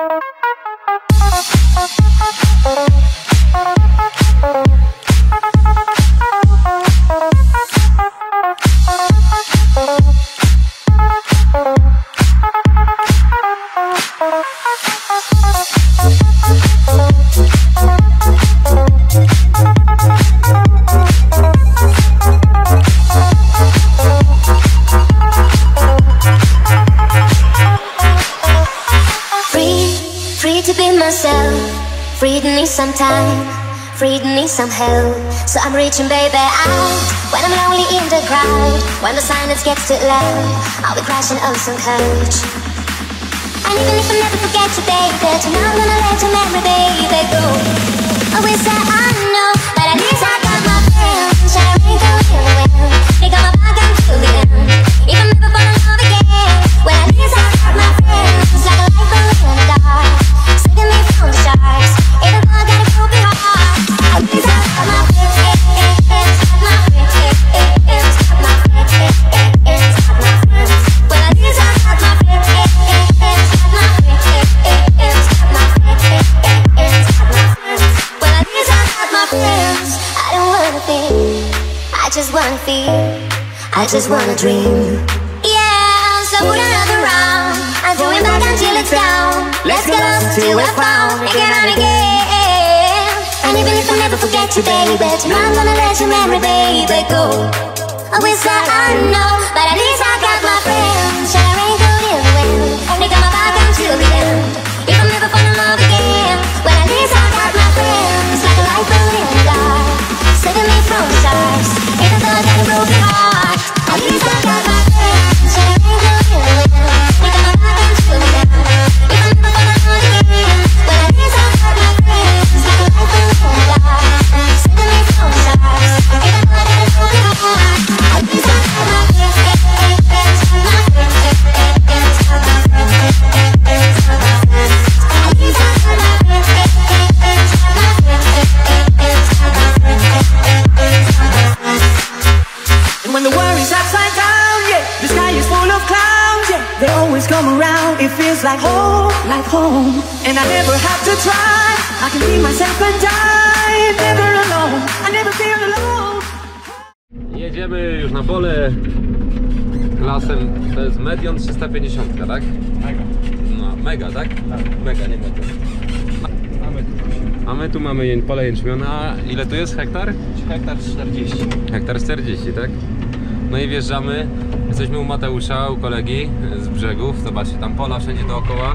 Free to need some time, free to need some help. So I'm reaching baby out when I'm lonely in the crowd. When the silence gets too loud, I'll be crashing on some couch. And even if I never forget you baby, tonight I'm gonna let your memory baby go. I wish that I know, but at least I got my friends. Shall I make a win-win? They got my back until the end. Even never fall in love again. Well at least I got my friends. Like a light bulb in the dark, saving me from the sharks. Even though I got a broken heart, at least I got my friends. Got my friends. Got my friends. Got my friends. Well at least I got my friends. Got my friends. Got my friends. Got my friends. Well at least I got my friends. I don't wanna think, I just wanna feel, I just wanna dream. Yeah, so put another round, I'm throwing back until it's down. Let's get lost until we're found, again and again. And even if I never forget you baby, tonight I'm gonna let your memory baby go. I wish that I know, but at least I got my friends. Shall I rain good in the wind, they got my back until the end. If I'm never fall in love again, well at least I got my friends. Like a light bulb in the dark, saving me from the sharks. Even though I got a broken heart, at least I got my friends. Shall I rain good in the wind, they got my back until the end. If I'm never fall in love again, well at least I got my friends. Like a light bulb in the dark, saving me from the sharks. Even though I got a broken heart, at least I got my friends. Got my friends. Got my friends. Got my friends. At least I got my friends. Got my friends. Got my friends. And when the world's upside down, yeah, the sky is full of clouds, yeah, they always come around. It feels like home, and I never have to try. I can be myself and die, never alone. I never feel alone. Jedziemy już na pole klasem, to jest Medion 350, tak? Mega. No, mega, tak? Tak. Mega, nie Medion. Mamy tu właśnie. A my tu mamy pole jęczmiona. Ile tu jest hektar? Hektar 40. Hektar 40, tak? No i wjeżdżamy. Jesteśmy u Mateusza, u kolegi z brzegów. Zobaczcie, tam pola wszędzie dookoła.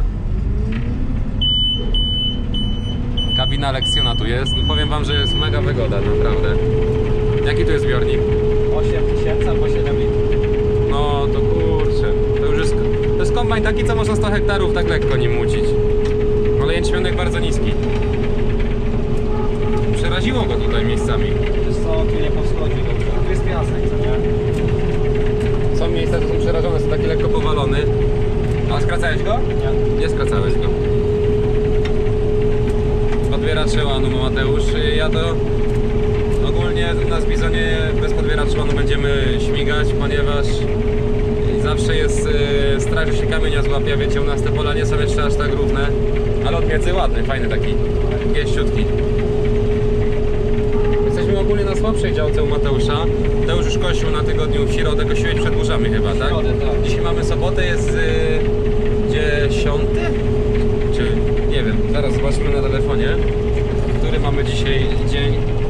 Kabina lekcjona tu jest. No powiem wam, że jest mega wygoda, naprawdę. Jaki tu jest zbiornik? 8000 albo 7 litrów. No to kurczę. To jest kombajn taki, co można 100 hektarów tak lekko nim mucić. Ale jęczmionek bardzo niski. Przeraziło go tutaj miejscami. Wiesz co, tu nie powschodzi dobrze. A tu jest piasek, co nie? Są miejsca, które są przerażone, są taki lekko powalony. A skracałeś go? Nie. Nie skracałeś go. Podbieracze łanu ma Mateusz. Ja to ogólnie na Bizonie bez podbieraczy łanu będziemy śmigać, ponieważ zawsze jest strach, że się kamienia złapie. Wiecie, u nas te pola nie są jeszcze aż tak równe, ale od miedzy ładny, fajny taki, gęściutki. Jesteśmy ogólnie na słabszej działce u Mateusza. Mateusz już kosił na tygodniu w środę, kosiłeś przed burzami chyba, tak? Środę, tak. Dzisiaj mamy sobotę, jest 10? Czy nie wiem, zaraz zobaczymy na telefonie, który mamy dzisiaj dzień.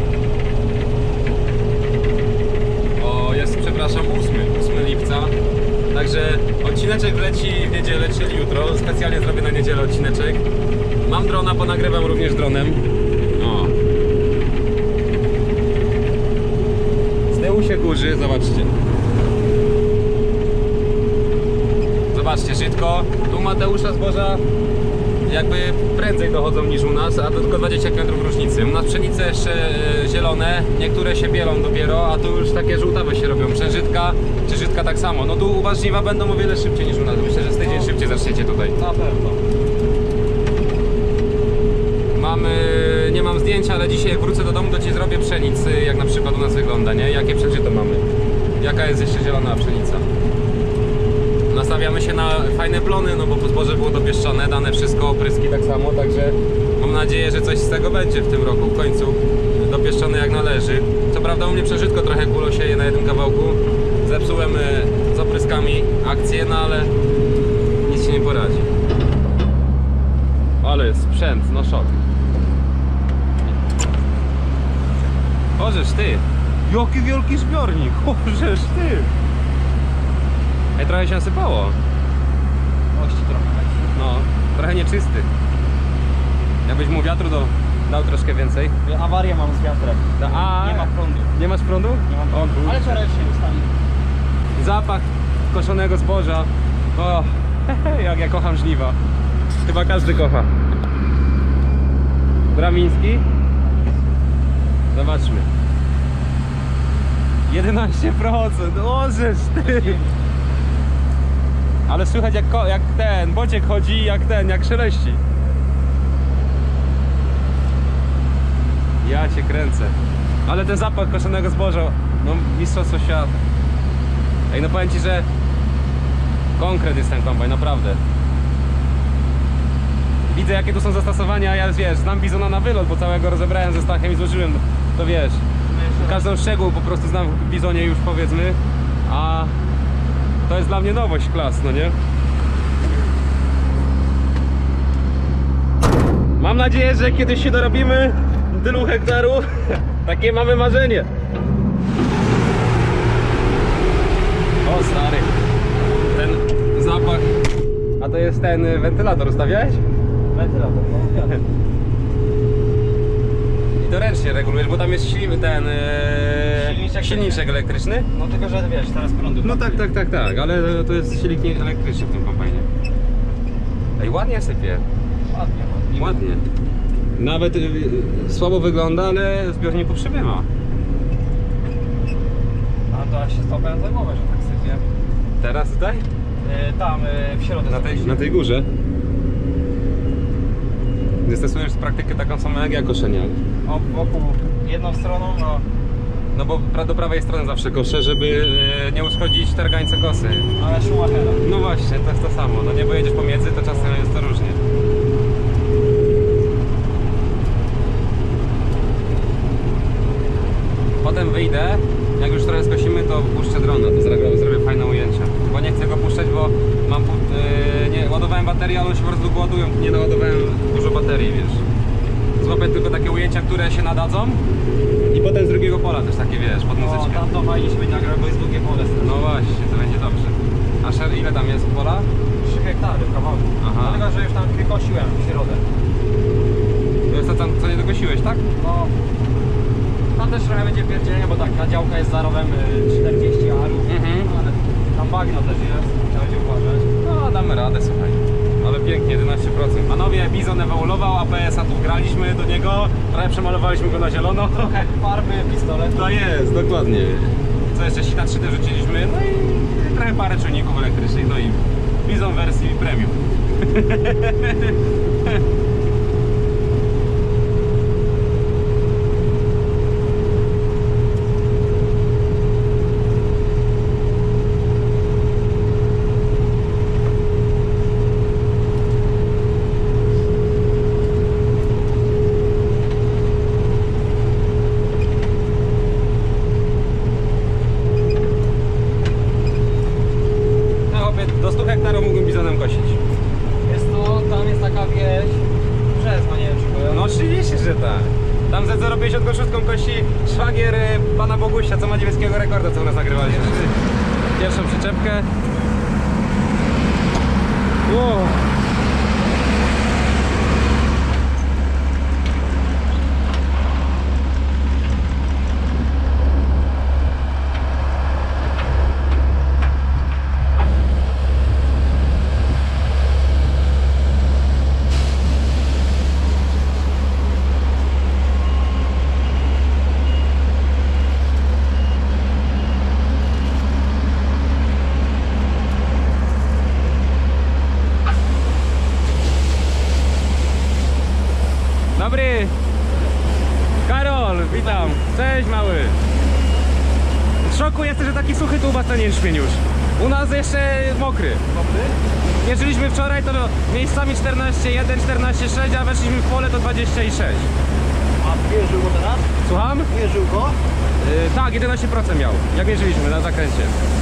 O, jest, przepraszam, 8 lipca. Także odcineczek leci w niedzielę, czyli jutro. Specjalnie zrobię na niedzielę odcineczek. Mam drona, bo nagrywam również dronem. O. Z tyłu się kurzy, zobaczcie. Zobaczcie, żytko. Tu Mateusza zboża jakby prędzej dochodzą niż u nas, a to tylko 20 km różnicy. U nas pszenice jeszcze zielone, niektóre się bielą dopiero, a tu już takie żółtawe się robią. Przężytka czy żytka tak samo. No tu u was żniwa będą o wiele szybciej niż u nas. Myślę, że z tydzień szybciej zaczniecie tutaj. Na pewno. Nie mam zdjęcia, ale dzisiaj jak wrócę do domu, to ci zrobię pszenicy, jak na przykład u nas wygląda, nie? Jakie przeżyto mamy. Jaka jest jeszcze zielona pszenica. nastawiamy się na fajne plony, no bo zboże było dopieszczone, dane wszystko, opryski tak samo, także mam nadzieję, że coś z tego będzie w tym roku, w końcu dopieszczone jak należy. Co prawda u mnie przeżytko trochę kulosieje na jednym kawałku, zepsułem z opryskami akcję, no ale nic się nie poradzi. Ale sprzęt, no szok. Ożeż ty! Jaki wielki zbiornik! Ożeż ty! Ej, trochę się nasypało. Ości trochę. No, trochę nieczysty. Jakbyś mu wiatru dał troszkę więcej. Awarię mam z wiatrem. Nie ma prądu. Nie masz prądu? Nie mam O, prądu. kurczę. Ale wczoraj się ustali. Zapach koszonego zboża. O, jak ja kocham żniwa. Chyba każdy kocha. Bramiński. Zobaczmy. 11%. Ożeż ty. Ale słychać jak ten bociek chodzi, jak szeleści. Ja cię kręcę. Ale ten zapach koszonego zboża, no mistrzostwo świata. Ej, no powiem ci, że konkret jest ten kombajn, naprawdę. Widzę jakie tu są zastosowania, ja wiesz, znam bizona na wylot, bo całego rozebrałem ze Stachem i złożyłem, to wiesz. Każdą szczegół po prostu znam w bizonie już, powiedzmy. A to jest dla mnie nowość klas, no nie? Mam nadzieję, że kiedyś się dorobimy tylu hektarów. Takie mamy marzenie. O stary, ten zapach. A to jest ten wentylator, ustawiałeś? Wentylator, no wiadomo. I to ręcznie regulujesz, bo tam jest ten silniczek elektryczny. No tylko, że wiesz, teraz prądu. No tak, ale to jest silnik elektryczny w tym kombajnie. Ej, ładnie sypie. Ładnie. Ładnie. Nawet słabo wygląda, ale zbiorniku przybywa. A to ja się stopałem za głowę, że tak sypie. Teraz tutaj? Tam, w środku. Na tej górze. Stosujesz praktykę taką samą jak ja koszenia. O, wokół jedną stroną, no. No bo do prawej strony zawsze koszę, żeby nie uszkodzić targańca kosy. Ale Schumachera. No właśnie, to jest to samo. No nie pojedziesz pomiędzy, to czasem jest to różnie. Potem wyjdę, jak już trochę skosimy, to puszczę drona, to zrobię fajne ujęcia. Bo nie chcę go puszczać, bo mam, nie ładowałem baterię, ale on się po prostu ładują, nie naładowałem dużo baterii, wiesz. Złapię tylko takie ujęcia, które się nadadzą i potem z drugiego pola też takie, wiesz, pod No, muzyczkę. tam to fajnie będzie nagrał, bo jest długie pole. No właśnie, to będzie dobrze. A ile tam jest pola? 3 hektary w kawałku. Aha. Dlatego, że już tam wykosiłem w środę. To jest to tam, co nie dokosiłeś, tak? No. Tam też trochę będzie pierdzielenia, bo tak, ta działka jest za rowem 40 arów, ale tam bagno też jest, trzeba będzie uważać. No, damy radę, słuchaj. Ale pięknie, 11%. Panowie, bizon ewoluował, APS-a tu graliśmy do niego, trochę przemalowaliśmy go na zielono. Trochę farby, pistolet. To jest, dokładnie. Co jeszcze, sita 3D rzuciliśmy, no i trochę parę czujników elektrycznych, no i bizon wersji premium. Do 100 hektarów mógłbym bizonem kosić. Jest to, tam jest taka wieś, Brzezna, nie wiem czy kojarzy. No oczywiście, że tak. Tam ze 0,50 koszutką kości szwagier pana Bogusia, co ma niemieckiego rekorda, co u nas nagrywaliśmy. Pierwszą przyczepkę. Wow. Dobry! Karol, witam! Cześć mały! W szoku jesteś, że taki suchy tu u was ten jęczmień już. U nas jeszcze mokry. Mierzyliśmy wczoraj, to miejscami 14,1, 14,6, a weszliśmy w pole to 20,6. A mierzył go teraz? Słucham? Mierzył go? Tak, 11% miał, jak mierzyliśmy na zakręcie.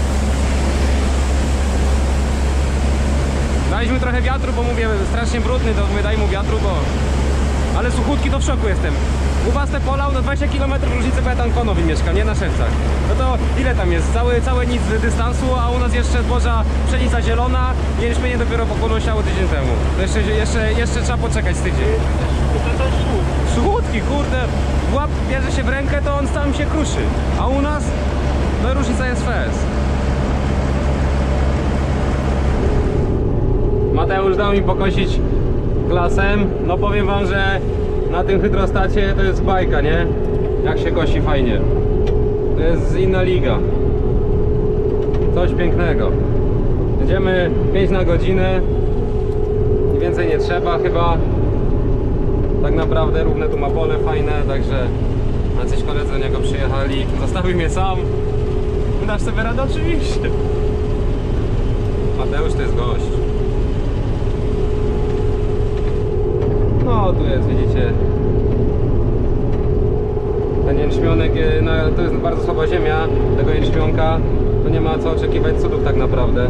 Daliśmy trochę wiatru, bo mówię, strasznie brudny, to mówię, daj mu wiatru, bo... Ale suchutki, to w szoku jestem. U was te pola, no 20 km różnicy, bo ja tam w Konowi mieszkam, nie na Szewcach. No to ile tam jest? Całe nic dystansu, a u nas jeszcze zboża, pszenica zielona, jęczmienie dopiero po polu siało tydzień temu. To jeszcze trzeba poczekać z tydzień. To jest słuch. Suchutki, kurde, łap bierze się w rękę, to on sam się kruszy. A u nas, no różnica jest fez. Mateusz dał mi pokosić klasem. No powiem wam, że na tym hydrostacie to jest bajka, nie? Jak się kosi fajnie. To jest inna liga. Coś pięknego. Jedziemy 5 na godzinę. I więcej nie trzeba chyba. Tak naprawdę równe tu ma pole fajne, także jacyś koledzy do niego przyjechali. Zostawił mnie sam. Dasz sobie radę? Oczywiście. Mateusz to jest gość. No tu jest, widzicie, ten jęczmionek, to jest bardzo słaba ziemia tego jęczmionka, to nie ma co oczekiwać cudów tak naprawdę.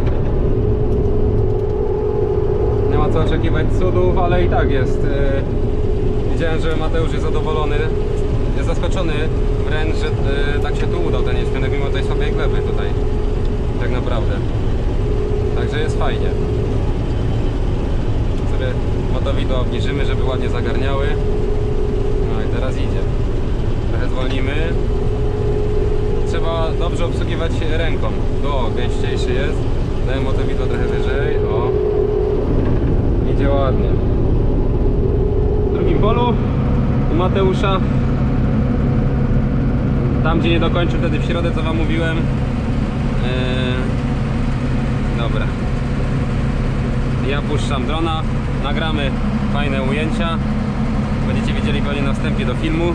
Nie ma co oczekiwać cudów, ale i tak jest. Widziałem, że Mateusz jest zadowolony, jest zaskoczony wręcz, że tak się tu udał ten jęczmionek mimo tej słabej gleby tutaj, tak naprawdę. Także jest fajnie. Sobie motowidła obniżymy, żeby ładnie zagarniały. No i teraz idzie. Trochę zwolnimy. Trzeba dobrze obsługiwać ręką. O, gęściejszy jest. Daję motowidło trochę wyżej. O. Idzie ładnie. W drugim polu u Mateusza. Tam gdzie nie dokończył wtedy w środę, co wam mówiłem. Dobra. Ja puszczam drona, nagramy fajne ujęcia. Będziecie widzieli pewnie na wstępie do filmu.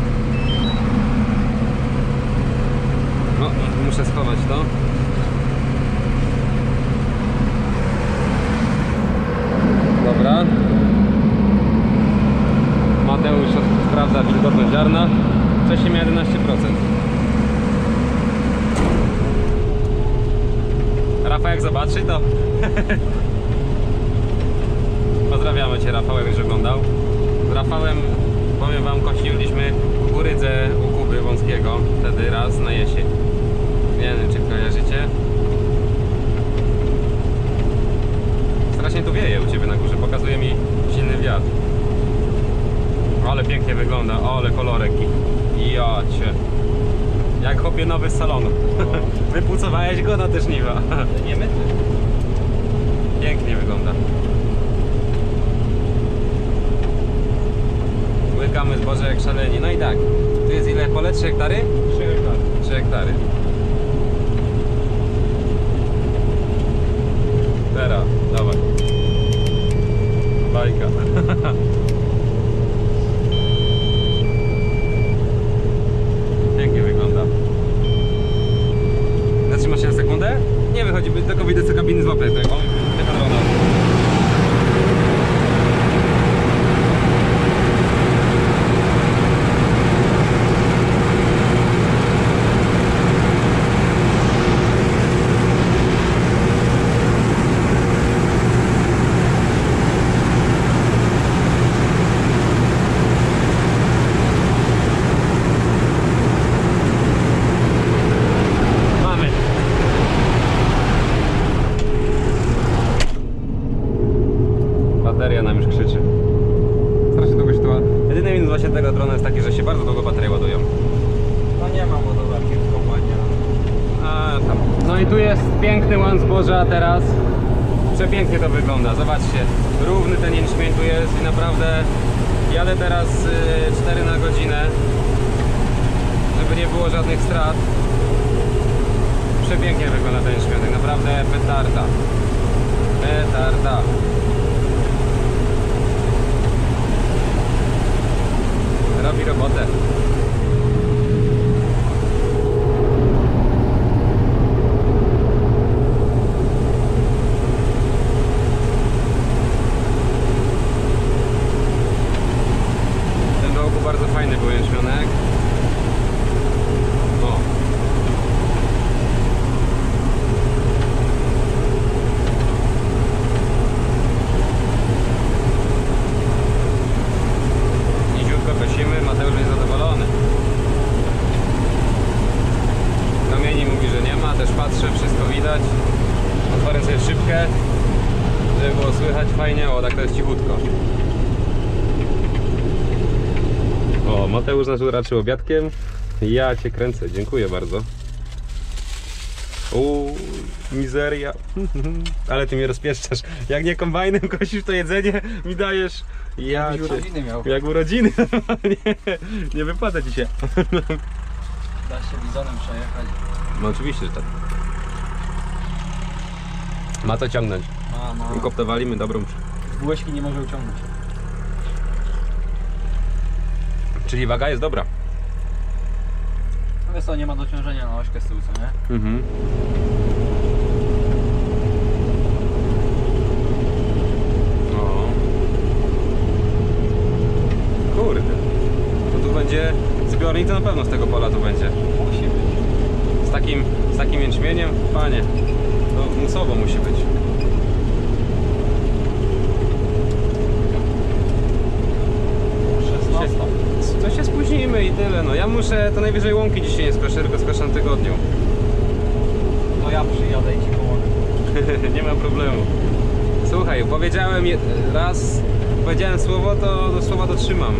No, muszę schować to. Dobra. Mateusz sprawdza wilgotność ziarna. Wcześniej miał 11%. Rafał jak zobaczy to... Pozdrawiamy Cię, Rafał, jak już oglądał. Z Rafałem, powiem wam, kosiliśmy kukurydzę u Kuby Wąskiego. Wtedy raz na jesień. Nie wiem, czy kojarzycie. Strasznie tu wieje u Ciebie na górze, pokazuje mi silny wiatr. Ale pięknie wygląda, ale kolorek. I ja Cię. Jak chłopie nowy z salonu. Wypucowałeś go na te żniwa. Nie myty. Pięknie wygląda. Łykamy zboże jak szaleni. No i tak, tu jest ile pole? 3 hektary? 3 hektary. 3 hektary. Teraz, dawaj. Bajka. Pięknie wygląda. Zatrzymasz się na sekundę? Nie wychodzi, tylko wyjdę z kabiny, złapię tego drona. Bateria nam już krzyczy. Strasznie długo się to... Jedyny minus właśnie tego drona jest taki, że się bardzo długo baterie ładują. No nie mam ładowarki w kompanii. Tam. No i tu jest piękny łan zboża teraz. Przepięknie to wygląda, zobaczcie. Równy ten jęczmień tu jest i naprawdę jadę teraz 4 na godzinę, żeby nie było żadnych strat. Przepięknie wygląda ten jęczmień, naprawdę petarda. Petarda. Robi robotę. Mateusz nas uraczył obiadkiem. Ja cię kręcę, dziękuję bardzo. Mizeria. Ale ty mnie rozpieszczasz. Jak nie kombajnem kosisz, to jedzenie mi dajesz. Ja Jakbyś cię... urodziny miał. Jak urodziny. Nie wypada ci się. Da się bizonem przejechać. No oczywiście, że tak. Ma to ciągnąć. Ma. Koptę walimy dobrą. Z bułeczki nie może uciągnąć. Czyli waga jest dobra. No wiesz co, nie ma dociążenia na ośkę z tyłu, co nie? Mhm. No. Kurde. No tu będzie zbiornik, to na pewno z tego pola tu będzie. Musi być. Z takim jęczmieniem, panie. To musowo musi być. To się spóźnimy i tyle, no. Ja muszę, to najwyżej łąki dzisiaj nie skoszę, tylko skoszę na tygodniu. To ja przyjadę i ci pomogę. Nie ma problemu. Słuchaj, powiedziałem raz, powiedziałem słowo, to do słowa dotrzymam.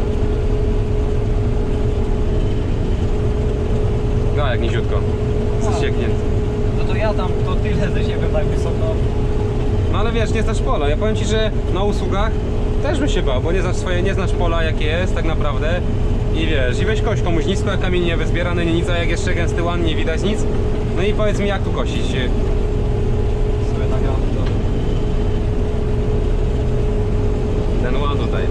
No, jak niziutko. Zasieknięty. No to ja tam, to tyle ze siebie tak wysoko. No ale wiesz, nie znasz pola. Ja powiem ci, że na usługach też bym się bał, bo nie znasz pola jakie jest tak naprawdę. I wiesz, i weź kość komuś nisko, jak kamień nie wyzbierany, nie nic, a jak jeszcze gęsty łan, nie widać nic. No i powiedz mi, jak tu kosić. Sobie nagram to. Ten łan tutaj.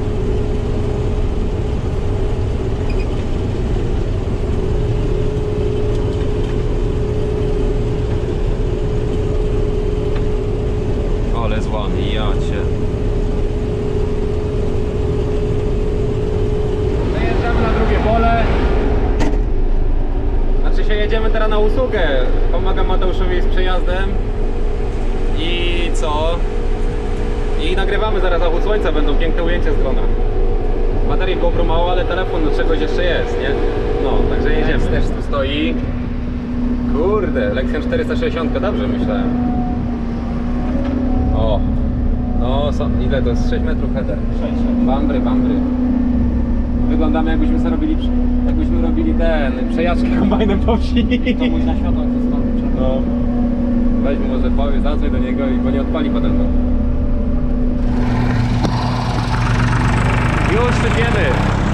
Ale złan, ja cię. Wyjeżdżamy na drugie pole. Znaczy się jedziemy teraz na usługę. Pomagam Mateuszowi z przejazdem. I co? I nagrywamy zaraz zachód słońca, będą piękne ujęcia z drona. Baterii GoPro mało, ale telefon do czegoś jeszcze jest, nie? No, także jedziemy. Też tu stoi. Kurde, Lexion 460, dobrze myślałem. O, no ile to jest? 6 metrów header. 6. Bambry. Wyglądamy jakbyśmy sobie robili ten przejażdżkę kombajnem po wsi. To mój na światło zostawił. No. Weźmy może powiedz, zadzwoń do niego, bo nie odpali potem to. Już sypiemy.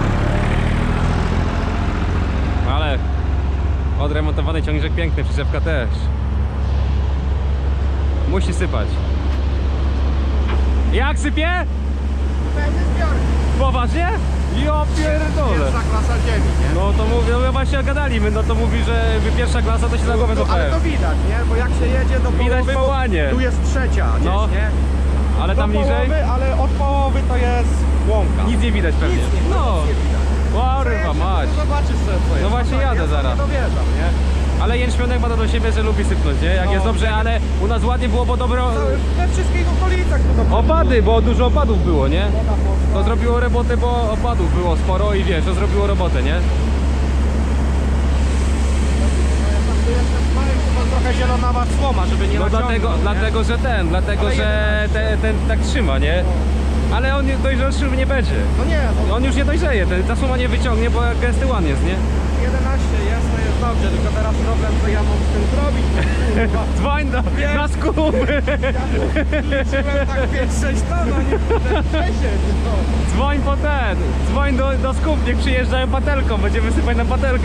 Ale odremontowany ciągniczek piękny, przyczepka też. Musi sypać. Jak sypie? Pełny zbiornik. Poważnie? Ja pierdolę. Pierwsza klasa ziemi, nie? No to mówię, no właśnie gadaliśmy, no to mówi, że wypiersza klasa, to się za głowę Ale złapałem. to widać, nie? Bo jak się jedzie do połowy, Widać bo połanie. tu jest trzecia gdzieś, No. nie? Ale Do tam niżej połowy, ale od połowy to jest łąka. nic nie widać pewnie. Nic nie, No, nic nie widać. kurwa mać. Zobaczysz sobie co jest. No właśnie jadę ja zaraz. Nie dowierzam, nie? Ale jęczmionek ma to do siebie, że lubi sypnąć, nie? Jak No. jest dobrze, ale u nas ładnie było, bo dobro... We wszystkich okolicach tu to Opady, bo dużo opadów było, nie? woda poszła. To zrobiło robotę, bo opadów było sporo i wiesz, to zrobiło robotę, nie? Tu jestem małym, to trochę zielonawa słoma, żeby nie No naciągnął, nie? dlatego, Ale że ten tak trzyma, nie? Ale on dojrzalszy nie będzie. No nie, no On już nie dojrzeje, ta słoma nie wyciągnie, bo jak gęsty łan jest, nie? 11 jest, to jest dobrze, tylko teraz problem, co ja mam z tym zrobić, kurwa. Dzwoń na skuby! Liczyłem tak 5-6 ton, a nie 10, no. Dzwoń do skup, niech przyjeżdżają patelką, będziemy sypać na patelkę.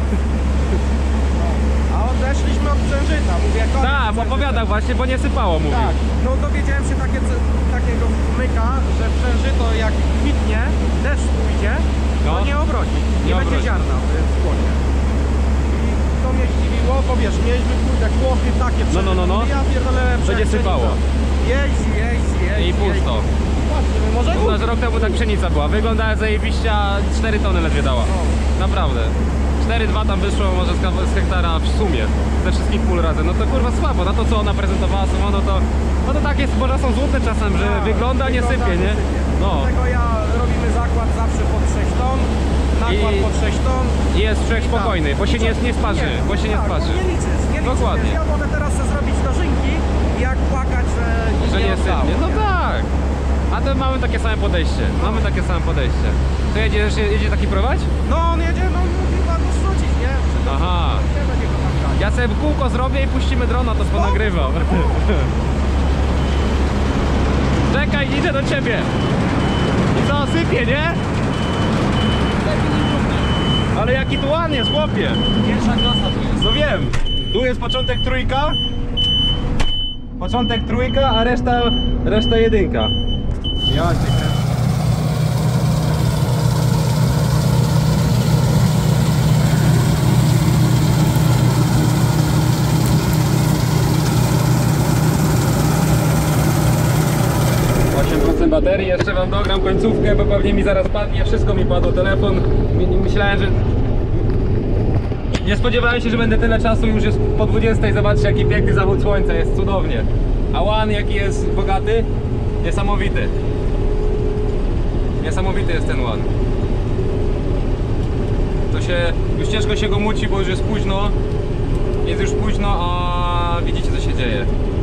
A odeszliśmy od Przężyta, mówię koniec Tak, Przężyta. opowiadał właśnie, bo nie sypało, mówił. Tak, no dowiedziałem się takiego myka, że Przężyto jak kwitnie, deszcz pójdzie, to No. nie obrodzi, nie Nie będzie obrodzi. ziarna w skłonie. I to mnie zdziwiło, bo wiesz, mieliśmy kurde kłochy takie No. Ja pierdolę Będzie sypało. Jeździ. I pusto. Patrzmy, może U nas rok temu tak pszenica była, wyglądała zajebiście, a 4 tony ledwie dała. Naprawdę. 4,2 tam wyszło może z hektara w sumie, ze wszystkich pól razem. No to kurwa słabo, na to co ona prezentowała sama, no to tak jest, może są złote czasem, że Tak, wygląda, nie sypie, nie? No. Dlatego robimy zakład zawsze pod 6 ton, nakład I- pod 6 ton. I jest człowiek spokojny, bo się nie sparzy, bo się nie sparzy. Nie liczysz, nie liczysz. Dokładnie. Ja mogę teraz sobie zrobić dożynki i jak płakać, że Że nie oddało, sypnie. No tak. A to mamy takie same podejście. Mamy takie same podejście. To jedzie taki prowadź? No on jedzie, no mówi pan zrzucić, nie? Aha. Nie będzie go tam grać. Ja sobie kółko zrobię i puścimy drona, to ponagrywał. Czekaj, idę do ciebie. I co, sypie, nie? Ale jaki tu ładnie jest, chłopie. Pierwsza klasa tu jest. No wiem. Tu jest początek trójka. Początek trójka, a reszta jedynka. Ja cię kręcę. Baterii, jeszcze wam dogram końcówkę, bo pewnie mi zaraz padnie, wszystko mi padło, telefon. Myślałem, że... Nie spodziewałem się, że będę tyle czasu, już jest po 20. Zobaczcie, jaki piękny zachód słońca, jest cudownie. A One jaki jest bogaty? Niesamowity. Niesamowity jest ten One. To się... Już ciężko się go muci, bo już jest późno. Jest już późno, a widzicie, co się dzieje.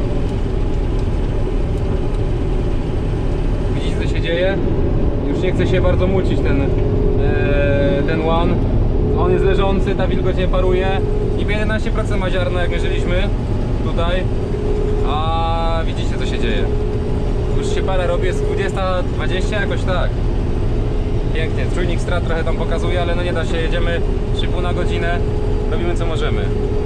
Co się dzieje? Już nie chce się bardzo mucić ten One. On jest leżący, ta wilgoć nie paruje. Niby 11% ma ziarna, jak mierzyliśmy tutaj. A widzicie, co się dzieje. Już się para robi, jest 20:20, jakoś tak. Pięknie, czujnik strat trochę tam pokazuje, ale no nie da się, jedziemy 3,5 na godzinę. Robimy co możemy.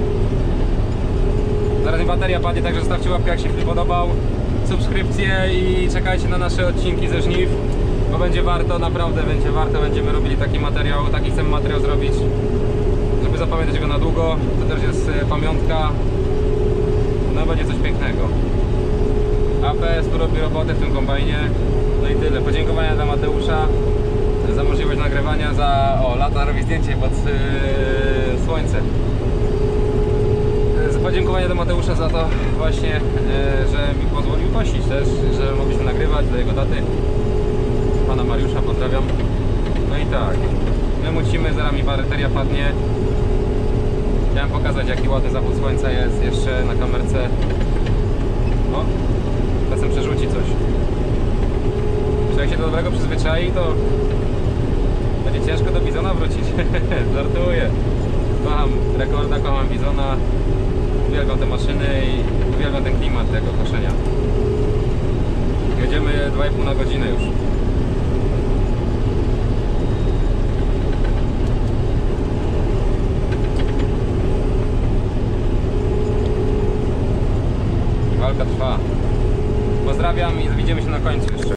Zaraz mi bateria padnie, także zostawcie łapkę, jak się film podobał, subskrypcję i czekajcie na nasze odcinki ze żniw, bo będzie warto, naprawdę będzie warto, będziemy robili taki materiał, taki chcemy materiał zrobić, żeby zapamiętać go na długo. To też jest pamiątka, no będzie coś pięknego. APS tu robi robotę w tym kombajnie, no i tyle. Podziękowania dla Mateusza za możliwość nagrywania, lata robi zdjęcie pod słońce. Podziękowania do Mateusza za to właśnie, że mi pozwolił kosić też, że mogliśmy nagrywać do jego daty. Pana Mariusza pozdrawiam. No i tak, my mucimy, zaraz mi bateria padnie. Chciałem pokazać, jaki ładny zachód słońca jest jeszcze na kamerce. O, czasem przerzuci coś. Czy jak się do dobrego przyzwyczai, to będzie ciężko do Bizona wrócić. Żartuję. Kocham rekorda, kocham Bizona. Uwielbiam te maszyny i uwielbiam ten klimat tego koszenia. Jedziemy 2,5 na godzinę już. Walka trwa. Pozdrawiam i widzimy się na końcu jeszcze.